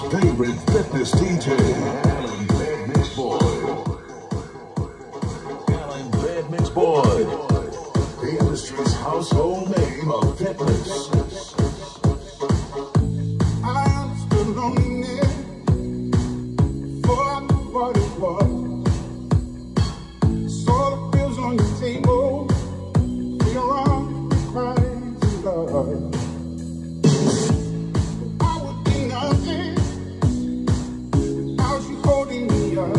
favorite fitness DJ, Alan Bad Mix Boy. Alan Bad Mix Boy, the industry's household name of fitness. I'm still lonely for what it was. Saw the bills on your table, feel around crazy love. Holding me up,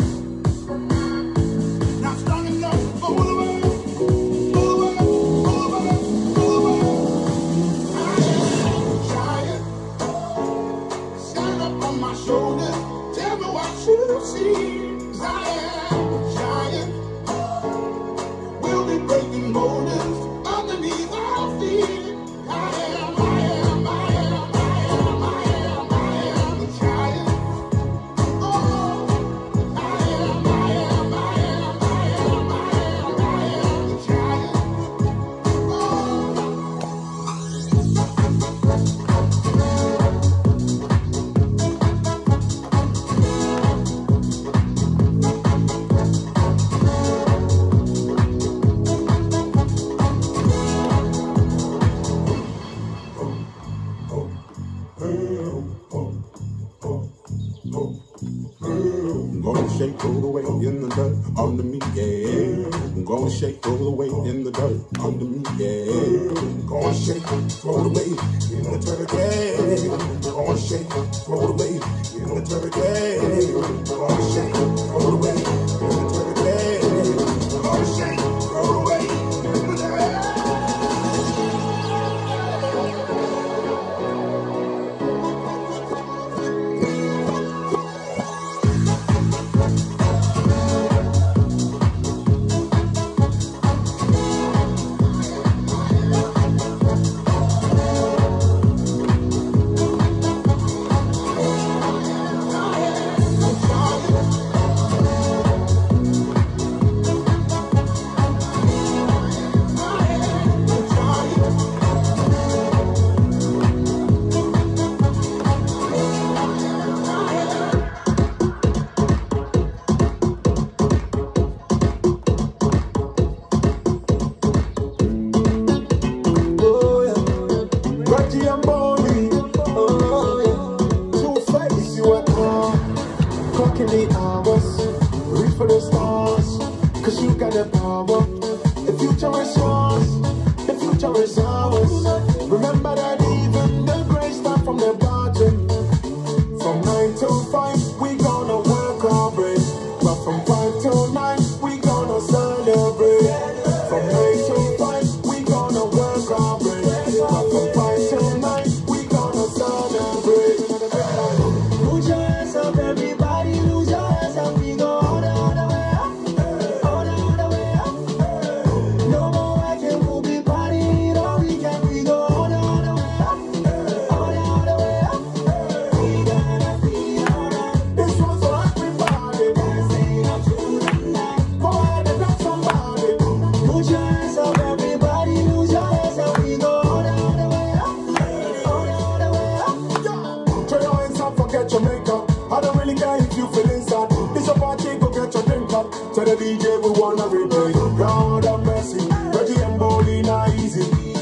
not strong enough for the world, for the world, for the world, for the world. I am a giant, stand up on my shoulders, tell me what you see. 'Cause I am a giant, we'll be breaking boulders underneath our feet. I am a giant. I'm gonna shake all the way in the dirt under me, yeah. I'm gonna shake all the way in the dirt under me, yeah. I'm gonna shake, throw it away in the dirt, yeah. I'm gonna shake, throw it away in the dirt, yeah. I'm gonna shake, throw it away in the dirt, yeah. I'm gonna shake, throw it away in the dirt. To the DJ, we wanna replay. Lord have mercy, Reggie and Boldy not easy.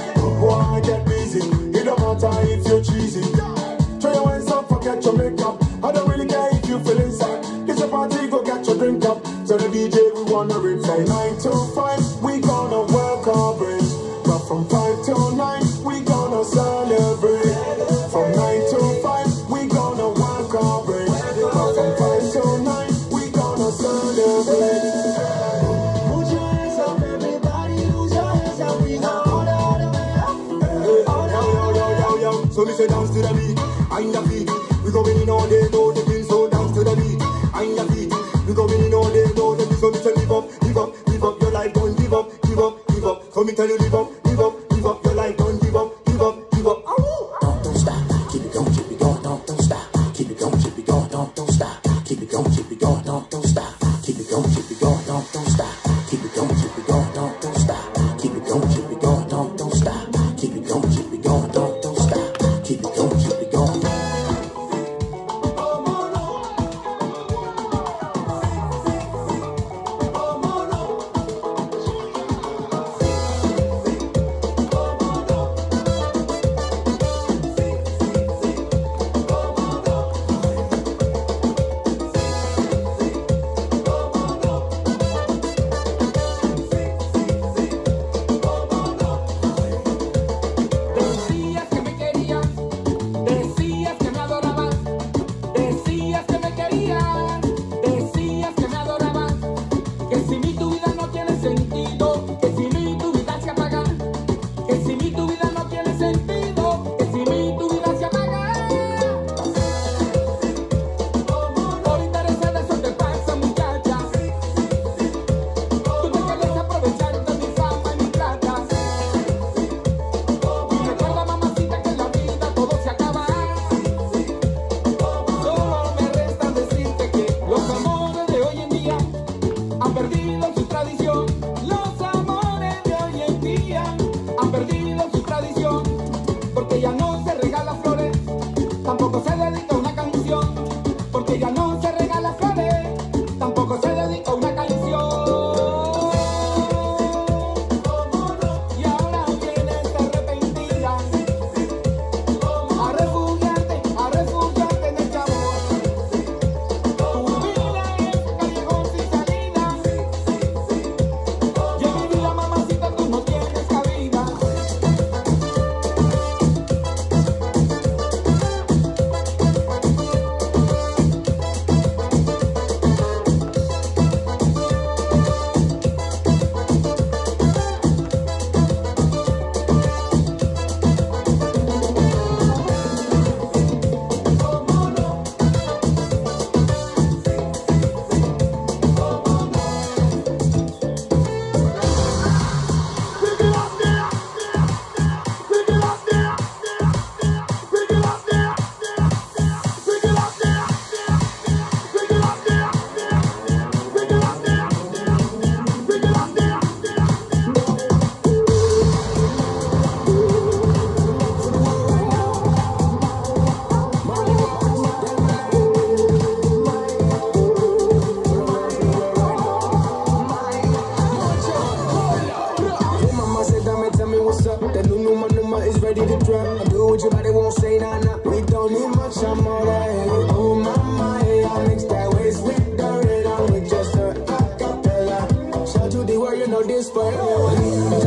Boy, get busy. It don't matter if you're cheesy. Throw your hands up, forget your makeup. I don't really care if you feel inside. It's a party, go get your drink up. To the DJ, we wanna replay. 9 to 5, we gonna work our brains. But from 5 till 9, we gonna celebrate. From 9 to 5, we gonna work our brains. But from 5 till 9, we gonna celebrate. So me say dance to the beat, on your feet. We going in all day, know the feel. So dance to the beat, on your feet. We going in all day, know the feel. So me say live up, live up, live up your life. Don't give up, give up, give up. So me tell you live up, live up, live up your life. Don't give up, give up, give up. Don't stop, keep it going, keep it going. Don't stop, keep it going, keep it going. Don't stop, keep it going, keep it going. Don't stop, keep it going, keep it going. Don't stop, keep it going, keep it going. Don't stop, keep it going, keep it going. Don't stop, keep it going, keep it going. Don't stop. Keep it going, keep it going. tampoco se dedica a una canción, porque ella no se regala flores, tampoco se dedica a una canción. Y ahora vienes arrepentida a refugiarte en el amor. Tu vida es callejón sin salida, y en mi vida, mamacita, tú no tienes cabida. That new number is ready to drop. I do what your body won't say, nah, nah. We don't need much, I'm alright. Oh, mama, hey, I mix that waist with the red. I'm with just a acapella. Shout to the world, you know this, but